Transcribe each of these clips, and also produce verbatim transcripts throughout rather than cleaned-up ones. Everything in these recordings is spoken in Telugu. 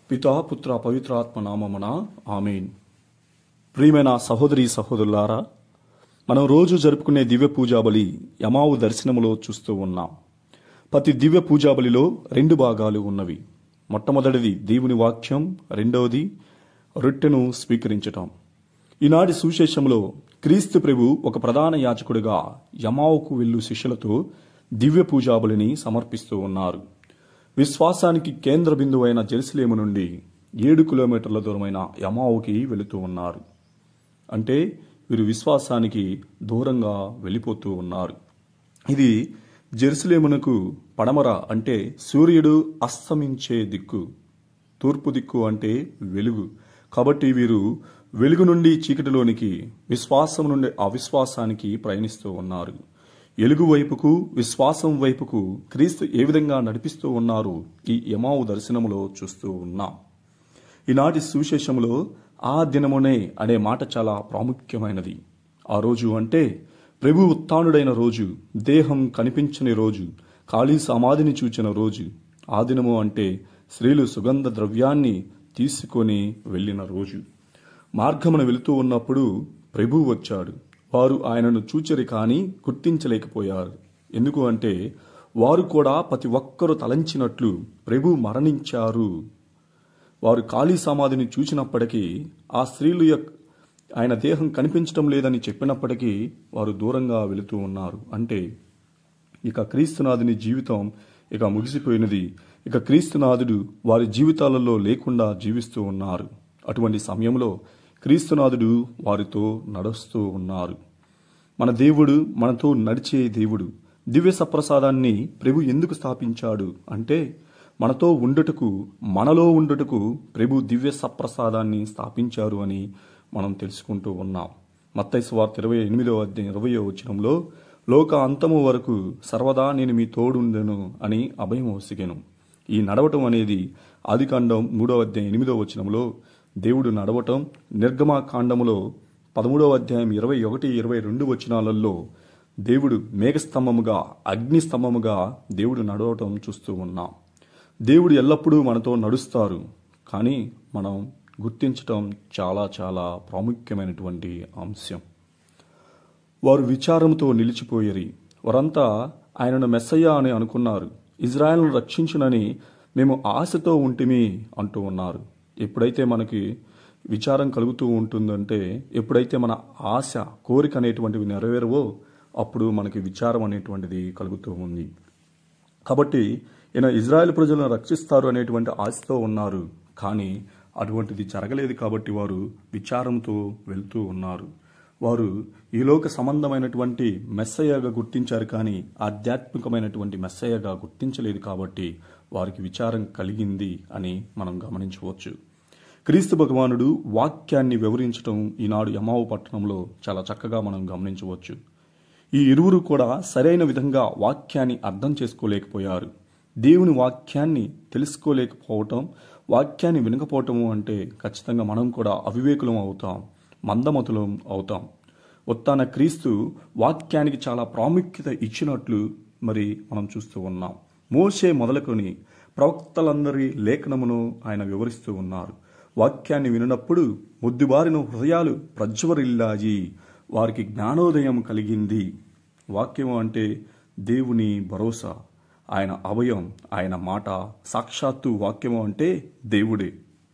పితా పుత్ర పవిత్రాత్మ నామమున ఆమేన్. ప్రియమైన సహోదరి సహోదరులారా, మనం రోజు జరుపుకునే దివ్య పూజాబలి యమావు దర్శనములో చూస్తూ ఉన్నాం. ప్రతి దివ్య పూజాబలిలో రెండు భాగాలు ఉన్నవి. మొట్టమొదటిది దేవుని వాక్యం, రెండవది రొట్టెను స్వీకరించటం. ఈనాటి సువిశేషంలో క్రీస్తు ప్రభు ఒక ప్రధాన యాజకుడిగా యమావుకు వెళ్ళు శిష్యులతో దివ్య పూజాబలిని సమర్పిస్తూ ఉన్నారు. విశ్వాసానికి కేంద్ర బిందువు అయిన జెరూసలేము నుండి ఏడు కిలోమీటర్ల దూరమైన యమావుకి వెళుతూ ఉన్నారు. అంటే వీరు విశ్వాసానికి దూరంగా వెళ్ళిపోతూ ఉన్నారు. ఇది జెరూసలేమునకు పడమర అంటే సూర్యుడు అస్తమించే దిక్కు, తూర్పు దిక్కు అంటే వెలుగు. కాబట్టి వీరు వెలుగు నుండి చీకటిలోనికి, విశ్వాసం నుండి అవిశ్వాసానికి ప్రయాణిస్తూ ఉన్నారు. ఎలుగు వైపుకు, విశ్వాసం వైపుకు క్రీస్తు ఏ విధంగా నడిపిస్తూ ఉన్నారు ఈ యమావు దర్శనములో చూస్తూ ఉన్నాం. ఈనాటి సువిశేషంలో ఆ దినమునే అనే మాట చాలా ప్రాముఖ్యమైనది. ఆ రోజు అంటే ప్రభు ఉత్థానుడైన రోజు, దేహం కనిపించని రోజు, ఖాళీ సమాధిని చూచిన రోజు. ఆ దినము అంటే స్త్రీలు సుగంధ ద్రవ్యాన్ని తీసుకొని వెళ్ళిన రోజు. మార్గమున వెళుతూ ఉన్నప్పుడు ప్రభు వచ్చాడు. వారు ఆయనను చూచరి కానీ గుర్తించలేకపోయారు. ఎందుకు అంటే వారు కూడా ప్రతి ఒక్కరూ తలంచినట్లు ప్రభు మరణించారు. వారు ఖాళీ సమాధిని చూచినప్పటికీ, ఆ స్త్రీలు ఆయన దేహం కనిపించడం లేదని చెప్పినప్పటికీ వారు దూరంగా వెళుతూ ఉన్నారు. అంటే ఇక క్రీస్తునాథుని జీవితం ఇక ముగిసిపోయినది. ఇక క్రీస్తునాథుడు వారి జీవితాలలో లేకుండా జీవిస్తూ ఉన్నారు. అటువంటి సమయంలో క్రీస్తునాథుడు వారితో నడుస్తూ ఉన్నారు. మన దేవుడు మనతో నడిచే దేవుడు. దివ్య సప్రసాదాన్ని ప్రభు ఎందుకు స్థాపించాడు అంటే మనతో ఉండుటకు, మనలో ఉండుటకు ప్రభు దివ్య సప్రసాదాన్ని స్థాపించారు అని మనం తెలుసుకుంటూ ఉన్నాం. మత్తయి సువార్త ఇరవై ఎనిమిదవ అధ్యాయం ఇరవయో వచనంలో లోక అంతము వరకు సర్వదా నేను మీ తోడుండెను అని అభయం ఒసిగెను. ఈ నడవటం అనేది ఆదికాండం మూడవ అధ్యాయం ఎనిమిదవ వచనంలో దేవుడు నడవటం, నిర్గమాకాండములో పదమూడవ అధ్యాయం ఇరవై ఒకటి ఇరవై రెండు వచనాలలో దేవుడు మేఘస్తంభముగా, అగ్నిస్తంభముగా దేవుడు నడవటం చూస్తూ ఉన్నాం. దేవుడు ఎల్లప్పుడూ మనతో నడుస్తారు, కానీ మనం గుర్తించటం చాలా చాలా ప్రాముఖ్యమైనటువంటి అంశం. వారు విచారంతో నిలిచిపోయేరి. వారంతా ఆయనను మెస్సయ్య అని అనుకున్నారు. ఇజ్రాయెల్ను రక్షించునని మేము ఆశతో ఉంటిమి అంటూ ఉన్నారు. ఎప్పుడైతే మనకి విచారం కలుగుతూ ఉంటుందంటే, ఎప్పుడైతే మన ఆశ, కోరిక అనేటువంటివి నెరవేరవో అప్పుడు మనకి విచారం అనేటువంటిది కలుగుతూ ఉంది. కాబట్టి ఈయన ఇజ్రాయెల్ ప్రజలను రక్షిస్తారు అనేటువంటి ఆశతో ఉన్నారు. కానీ అటువంటిది జరగలేదు. కాబట్టి వారు విచారంతో వెళ్తూ ఉన్నారు. వారు ఈలోక సంబంధమైనటువంటి మెస్సయ్యగా గుర్తించారు, కానీ ఆధ్యాత్మికమైనటువంటి మెస్సయ్యగా గుర్తించలేదు. కాబట్టి వారికి విచారం కలిగింది అని మనం గమనించవచ్చు. క్రీస్తు భగవానుడు వాక్యాన్ని వివరించడం ఈనాడు యమావు పట్టణంలో చాలా చక్కగా మనం గమనించవచ్చు. ఈ ఇరువురు కూడా సరైన విధంగా వాక్యాన్ని అర్థం చేసుకోలేకపోయారు. దేవుని వాక్యాన్ని తెలుసుకోలేకపోవటం, వాక్యాన్ని వినకపోవటము అంటే ఖచ్చితంగా మనం కూడా అవివేకులం అవుతాం, మందమతులం అవుతాం. ఉత్థాన క్రీస్తు వాక్యానికి చాలా ప్రాముఖ్యత ఇచ్చినట్లు మరి మనం చూస్తూ ఉన్నాం. మోషే మొదలుకొని ప్రవక్తలందరి లేఖనమును ఆయన వివరిస్తూ ఉన్నారు. వాక్యాన్ని వినప్పుడు ముద్దుబారిన హృదయాలు ప్రజ్వరిల్లాయి, వారికి జ్ఞానోదయం కలిగింది. వాక్యం అంటే దేవుని భరోసా, ఆయన అభయం, ఆయన మాట. సాక్షాత్తు వాక్యము అంటే దేవుడే.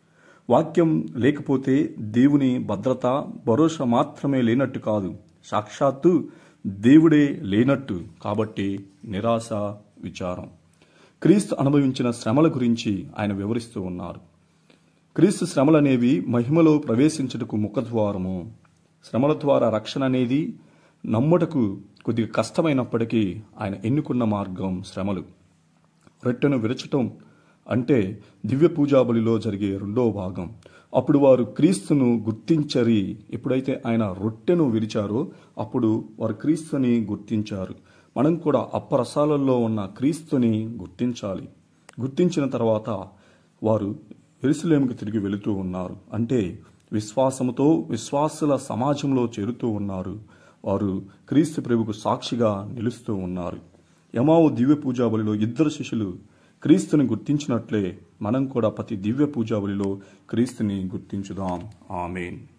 వాక్యం లేకపోతే దేవుని భద్రత, భరోసా మాత్రమే లేనట్టు కాదు, సాక్షాత్తు దేవుడే లేనట్టు. కాబట్టి నిరాశ, విచారం. క్రీస్తు అనుభవించిన శ్రమల గురించి ఆయన వివరిస్తూ ఉన్నారు. క్రీస్తు శ్రమలనేవి మహిమలో ప్రవేశించుటకు ముఖద్వారము. శ్రమల ద్వారా రక్షణ అనేది నమ్ముటకు కొద్దిగా కష్టమైనప్పటికీ ఆయన ఎన్నుకున్న మార్గం శ్రమలు. రొట్టెను విరచటం అంటే దివ్య పూజాబలిలో జరిగే రెండో భాగం. అప్పుడు వారు క్రీస్తును గుర్తించరి. ఎప్పుడైతే ఆయన రొట్టెను విరిచారో అప్పుడు వారు క్రీస్తుని గుర్తించారు. మనం కూడా అప్పరసాలలో ఉన్న క్రీస్తుని గుర్తించాలి. గుర్తించిన తర్వాత వారు యెరూషలేముకు తిరిగి వెళుతూ ఉన్నారు. అంటే విశ్వాసముతో విశ్వాసుల సమాజంలో చేరుతూ ఉన్నారు. వారు క్రీస్తు ప్రభువుకు సాక్షిగా నిలుస్తూ ఉన్నారు. యమావు దివ్య పూజాబలిలో ఇద్దరు శిష్యులు క్రీస్తుని గుర్తించినట్లే మనం కూడా ప్రతి దివ్య పూజాబలిలో క్రీస్తుని గుర్తించుదాం. ఆమేన్.